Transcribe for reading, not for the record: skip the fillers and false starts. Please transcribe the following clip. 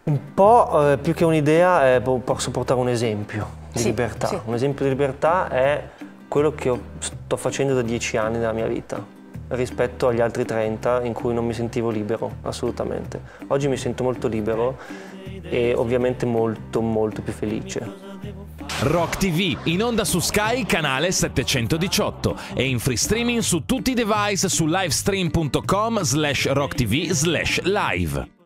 Un po' più che un'idea, posso portare un esempio di libertà. Sì. Un esempio di libertà è quello che sto facendo da 10 anni della mia vita, rispetto agli altri 30 in cui non mi sentivo libero, assolutamente. Oggi mi sento molto libero e ovviamente molto, molto più felice. Rock TV, in onda su Sky, canale 718 e in free streaming su tutti i device su livestream.com/rocktv/live.